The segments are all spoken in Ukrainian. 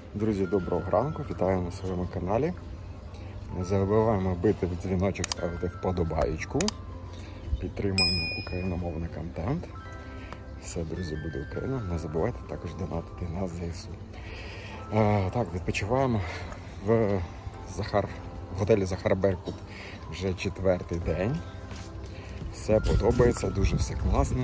Друзі, доброго ранку, вітаю на своєму каналі. Не забуваємо бити в дзвіночок, ставити вподобаєчку. Підтримуємо україномовний контент. Все, друзі, буде Україна. Не забувайте також донатити на ЗСУ. Так, відпочиваємо в готелі Захар Беркут вже 4-й день. Все подобається, дуже все класно.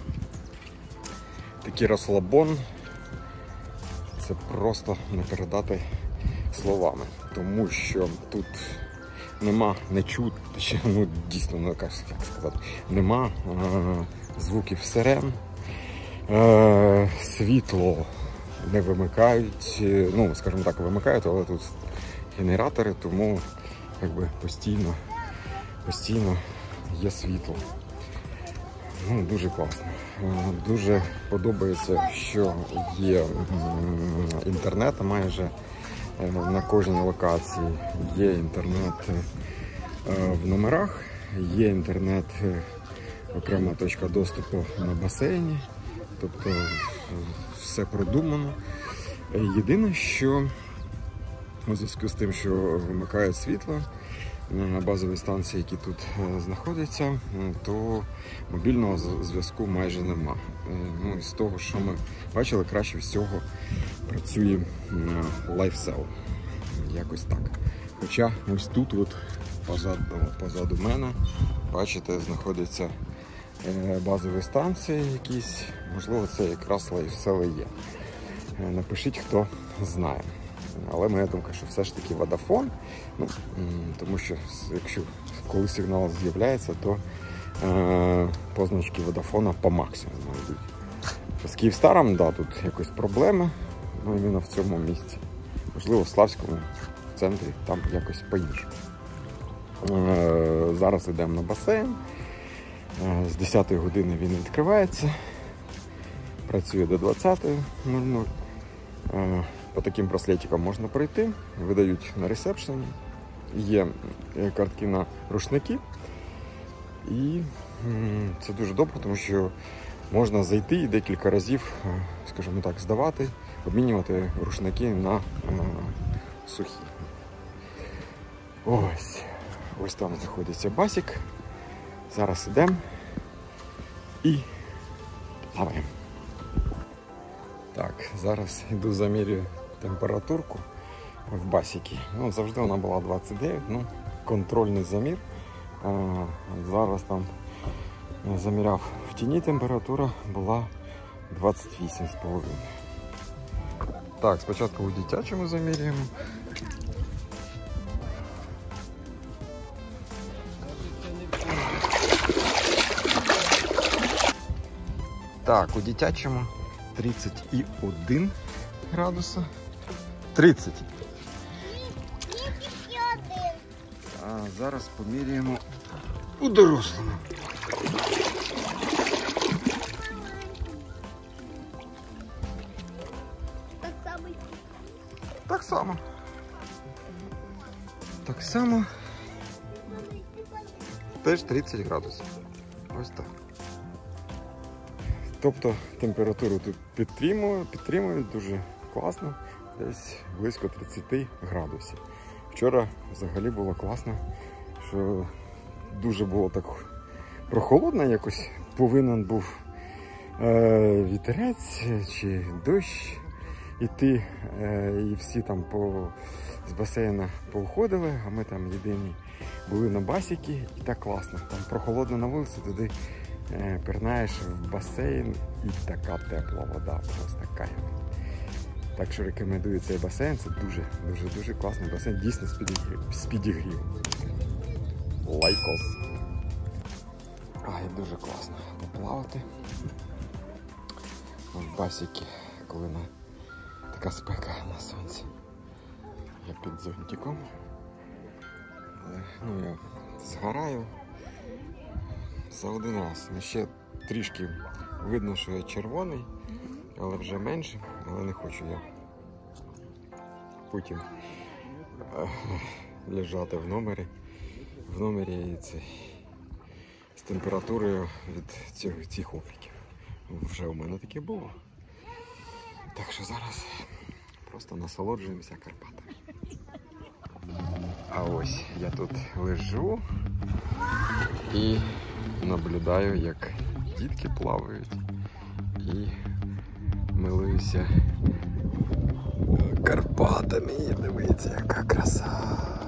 Такий розслабон. Це просто не передати словами, тому що тут нема, не чути, ну дійсно, ну як сказати, нема звуків сирен, світло не вимикають, ну скажімо так, вимикають, але тут генератори, тому якби постійно є світло. Ну, дуже класно. Дуже подобається, що є інтернет майже на кожній локації. Є інтернет в номерах, є інтернет, окрема точка доступу на басейні. Тобто все продумано. Єдине, що у зв'язку з тим, що вимикають світло на базовій станції, які тут знаходяться, то мобільного зв'язку майже нема. Ну, і з того, що ми бачили, краще всього працює LifeCell. Якось так. Хоча ось тут, от, позаду мене, бачите, знаходяться базові станції якісь. Можливо, це якраз LifeCell і є. Напишіть, хто знає. Але моя думка, що все ж таки Vodafone, ну, тому що коли сигнал з'являється, то позначки Vodafone по максимуму йдуть. З Київстаром, да, тут якось проблеми, ну, іменно в цьому місці. Можливо, в Славському центрі там якось по-іншому. Зараз йдемо на басейн. З 10-ї години він відкривається. Працює до 20:00. По таким браслетикам можна пройти, видають на ресепшені, є картки на рушники, і це дуже добре, тому що можна зайти і декілька разів, скажімо так, здавати, обмінювати рушники на сухі. Ось там знаходиться басик, зараз йдемо і плаваємо. Так, зараз йду замірюю температурку в басіки. Ну, завжди вона була 29, ну, контрольний замір. Зараз там заміряв в тіні, температура була 28,5. Так, спочатку у дитячому замірюємо. Так, у дитячому 31 градуса. 30. А зараз поміряємо у дорослому. Так само. Теж 30 градусів. Ось так. Тобто температуру тут підтримують дуже класно, десь близько 30 градусів. Вчора взагалі було класно, що дуже було так прохолодно якось, повинен був вітерець чи дощ іти, і всі там з басейна повиходили, а ми там єдині були на басіки, і так класно, там прохолодно на вулиці, туди пірнаєш в басейн і така тепла вода, просто кайф. Так що рекомендую цей басейн, це дуже класний басейн, дійсно з підігрівом. Лайкос. Дуже класно поплавати в басіки, коли така спека на сонці. Я під зонтиком, але ну, я згораю за один раз. Ще трішки видно, що я червоний, але вже менше, але не хочу я потім лежати в номері з температурою від цих опіків. Вже у мене таке було. Так що зараз просто насолоджуємося Карпатами. А ось я тут лежу і наблюдаю, як дітки плавають, і милуюся Карпатами. Дивіться, яка краса.